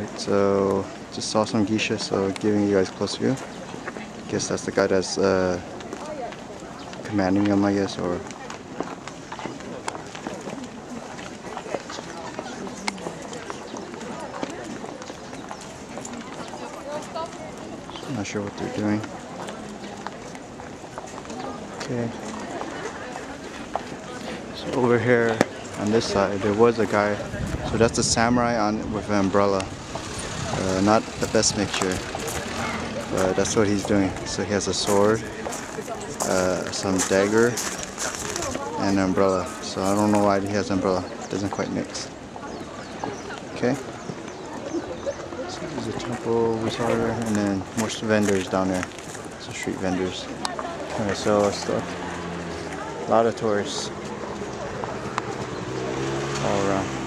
So just saw some geisha, so giving you guys a close view. Guess that's the guy that's commanding them, I guess, or I'm not sure what they're doing. Okay. So over here on this side, there was a guy. So that's a samurai on with an umbrella. Not the best mixture, but that's what he's doing. So he has a sword, some dagger, and an umbrella. So I don't know why he has an umbrella. It doesn't quite mix. Okay. So there's a temple we saw there, and then more vendors down there. So street vendors. Alright, so stuff. A lot of tourists all around.